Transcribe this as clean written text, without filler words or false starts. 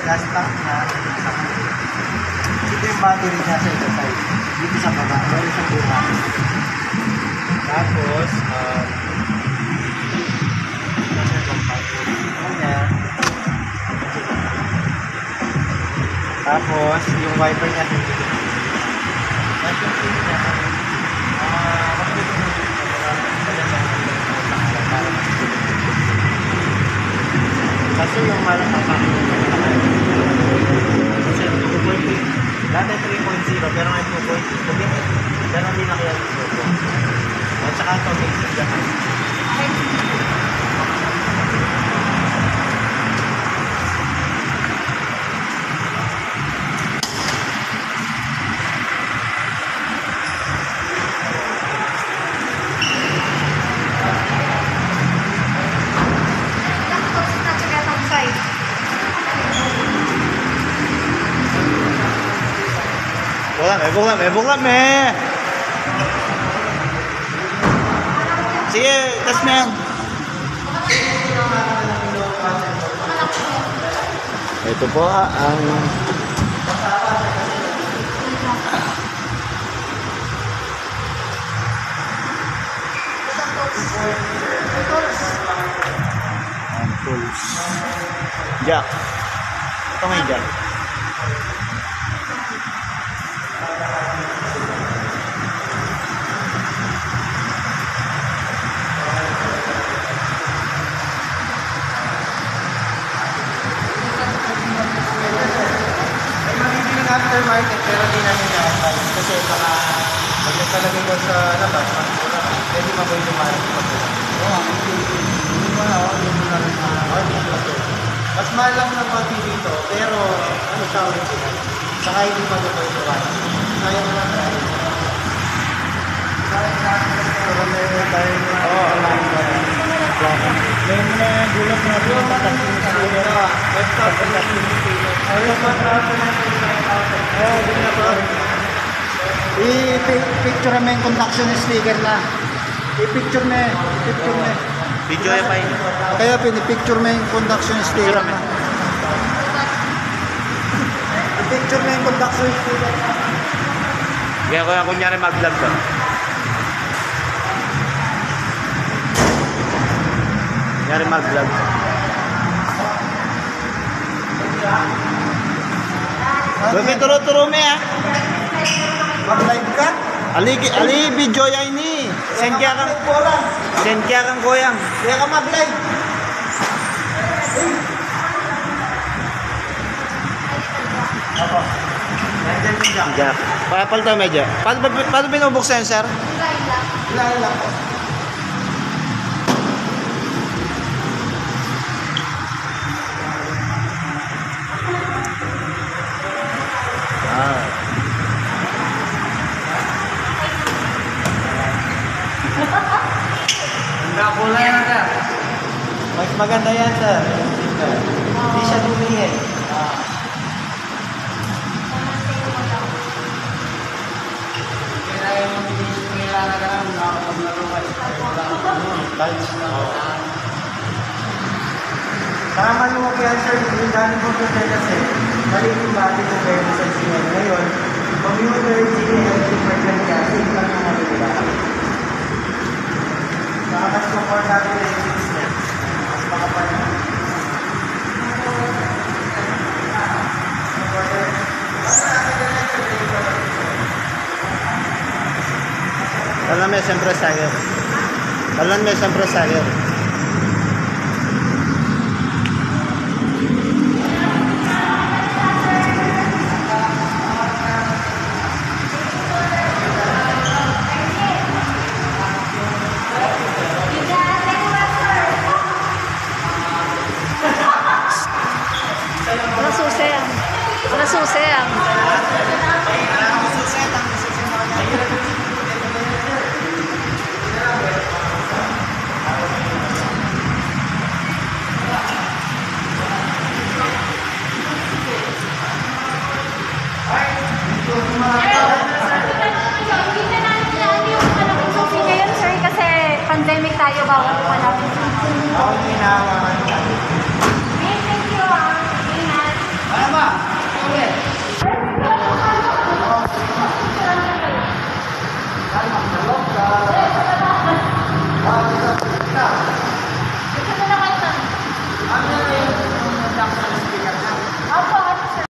gas tank niya. Ito yung battery niya sa ito side. Dito sa baba. Meron siyang bukas. Tapos, tapos, yung wiper niya dito. Tapos yung pin niya, kasi yung malang kapakit kasi 2.8 dati 3.0 pero ngayon 2.8 pero hindi na kaya dito at saka ito may sigahan Buka me. Sige, tas mo yan. Ito po ang tools. Jack. Ito may jack. Aftermarket pero hindi namin na-apply kasi baka pag nagtalagay ko sa labas pwede maboy lumalang mas mahal lang ng konti dito pero ano siya original saka hindi maboy lumalang kaya mo lang tayo pero meron tayo meron na gulat na ito i-picture mo yung conduction sticker na i-picture mo video ya pa yun kaya pinipicture mo yung conduction sticker na i-picture mo yung conduction sticker na kaya kunyari mag-vlog ka kunyari mag-vlog ka Bagi turo-turo me ah. Mag-live ka? Ali video ya ini. Send kaya kang goyang. Kaya ka mag-live. Ako. Nandiyan yung jack. Papalta medya. Paano binubuksan sir? Ilahin lang po. Kulay na ka. Mas maganda yan sir. Hindi siya dumihin. Kaya yung kailangan ka lang nakapaglaro kayo. Touch na. Para maluwag yan sir, yung dami ko ito kasi mali yung bati ko kayo sa siya. Ngayon, pag yung 30 yan, safe lang yung malula. Mas comfortable na yung seats niya. Mas makapal na. Dalan mo siyempre sager. Dalan mo siyempre sager. Susayang. Pandemic tayo, bawal pa natin. Bawal ginagawa.